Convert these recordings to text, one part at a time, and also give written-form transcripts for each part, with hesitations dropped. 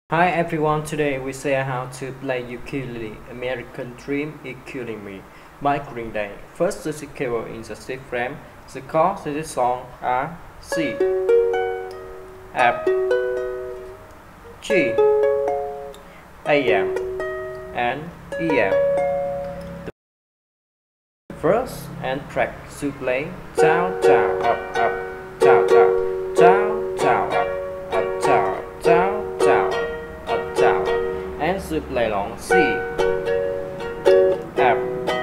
Hi everyone, today we say how to play ukulele, American Dream Ukulele by Green Day. First the keyboard in the C frame. The chords to this song are C, F, G, AM, and EM. The verse and track to play down, down, up, up, down, down, down, down, up, up, down, down, down, up, down, and to play along C, F,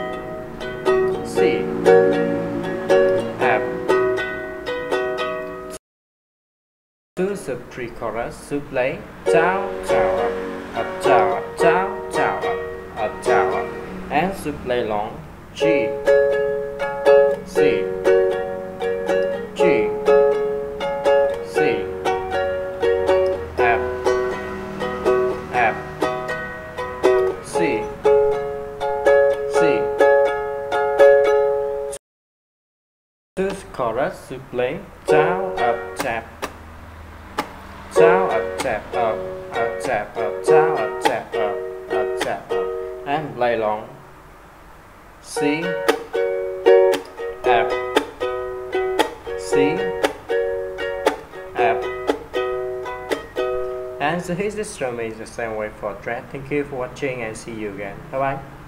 C, F. To the pre-chorus to play down, down, up, down, up, down, down, up, down, up, and to play along G, C, G, C, F, F, C, C. To the chorus to play down, up, tap, down, up, tap, up, tap, up, down, up, tap, up, tap, up, and play along C, F, C, F. And so here's the strumming the same way for track. Thank you for watching and see you again. Bye bye.